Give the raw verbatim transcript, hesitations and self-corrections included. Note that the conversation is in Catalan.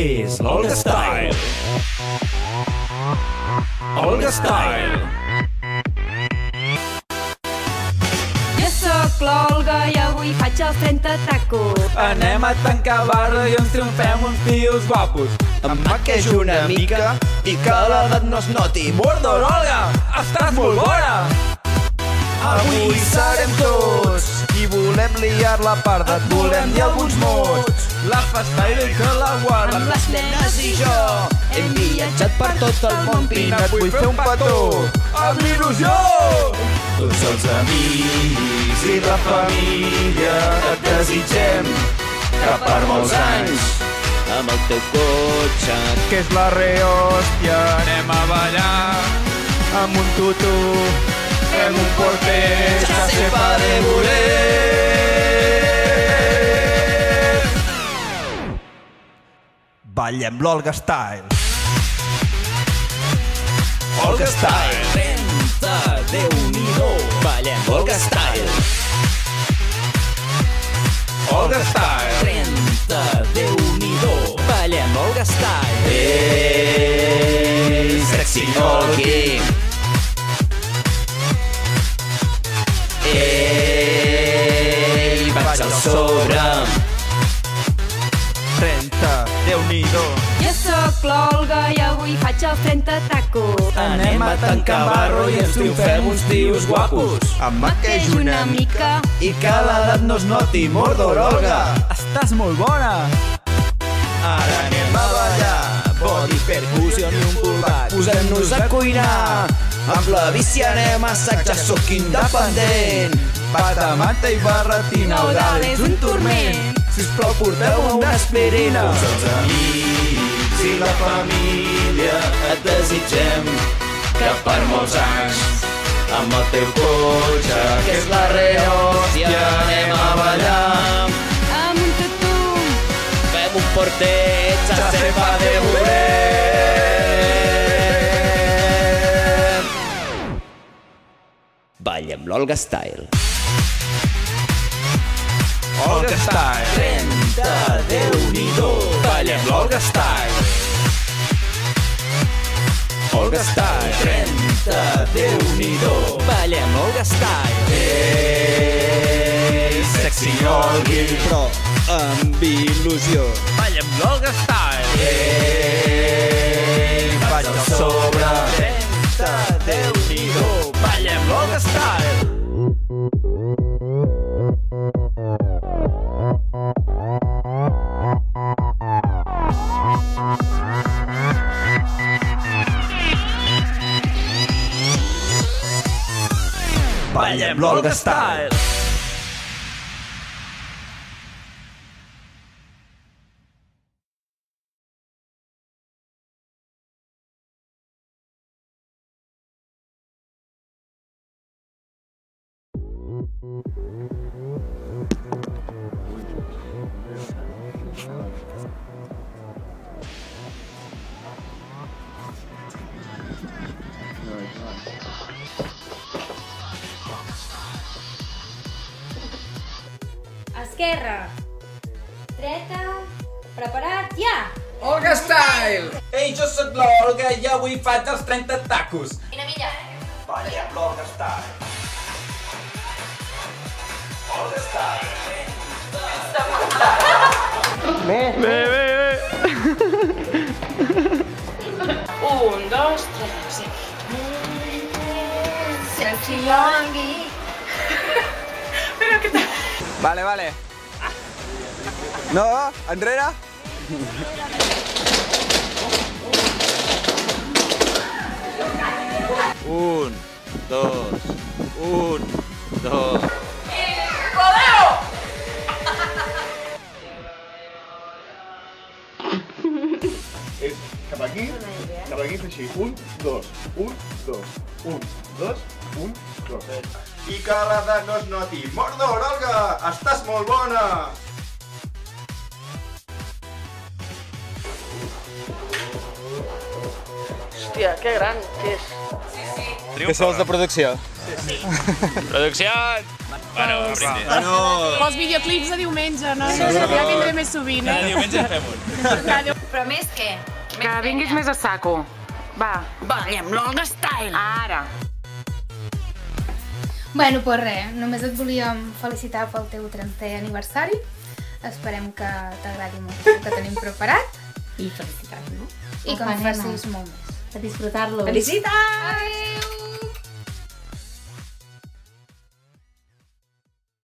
és l'Olga Style. Olga Style. Jo sóc l'Olga i avui faig els trenta tacos. Anem a tancar barra i ens triomfem uns tios guapos. Em maquejo una mica i que l'edat no es noti. Mordor, Olga, estàs molt bona! Avui serem tots i volem liar-la parda. Et volem dir alguns mots. La Fastaire i que la guarda. Amb les nenes i jo hem viatjat per tot el món. Pina, vull fer un petó amb il·lusió! Tots els amics i la família et desitgem que per molts anys amb el teu cotxe, Que és la rehòstia, anem a ballar amb un tutú, fem un porter, ja sepa de voler. Ballem l'Olga Style. Olga Style. Trenta, Déu-n'hi-do. Ballem l'Olga Style. Olga Style. Trenta, Déu-n'hi-do. Ballem l'Olga Style. Ei, sexy Olgui. Ei, vaig al sobre. Trenta, Déu-n'hi-do. Jo sóc l'Olga i avui faig els trenta tacos. Anem a tancar barro i ens triomfem uns tios guapos. Em Maquejo una mica i que l'edat no es noti. Mordor, Olga, Estàs molt bona! ara anem a ballar. Body percussion i un pullback. Posem-nos a cuinar. Amb la bici anem a assajar. Sóc independent. Pata, manta i barretina. Eudal és un turment. Sisplau, porteu-me una aspirina. Tots els amics i la família et desitgem que per molts anys amb el teu cotxe, que és la rehòstia, anem a ballar amb un tutú. fem un portet, ja sepa de voler. Ballem l'Olga Style. Olga Style. Trenta, Déu-n'hi-do. Ballem l'Olga Style. Olga Style. Trenta, Déu-n'hi-do. Ballem l'Olga Style. Ei, sexy Olgui, però amb il·lusió. Ballem l'Olga Style. Ei, vaig al sobre. Trenta, Déu-n'hi-do. Ballem l'Olga Style. Ballem l'Olga Style. Esquerra. Dreta. Preparat, ja! Olga Style! Ei, jo sóc l'Olga i avui faig els trenta tacos. Quina milla? Ballem l'Olga Style. Olga Style. Bé, bé, bé. Un, dos, tres. Sexy Olgui. Però què tal? Vale, vale. No, enrere. Un, dos, un, dos. És cap aquí, cap aquí, fer així. Un, dos, un, dos, un, dos, un, dos. I que l'edat no es noti. Mordor, Olga, estàs molt bona! Hòstia, que gran que és. Que sou els de producció? Producció! Bueno, brindis. Bueno, Pels videoclips de diumenge, no? Ja vindré més sovint, Cada eh? diumenge en fem un. Cada diumenge. Però més què? Que vinguis més a saco. Va. Ballem l'Olga Style. Ara. Bueno, pues res, només et volíem felicitar pel teu trentè aniversari. Esperem que t'agradi molt el que tenim preparat. I felicitats, no? I que en facis molt més. A disfrutar-lo. Felicitats! Adéu!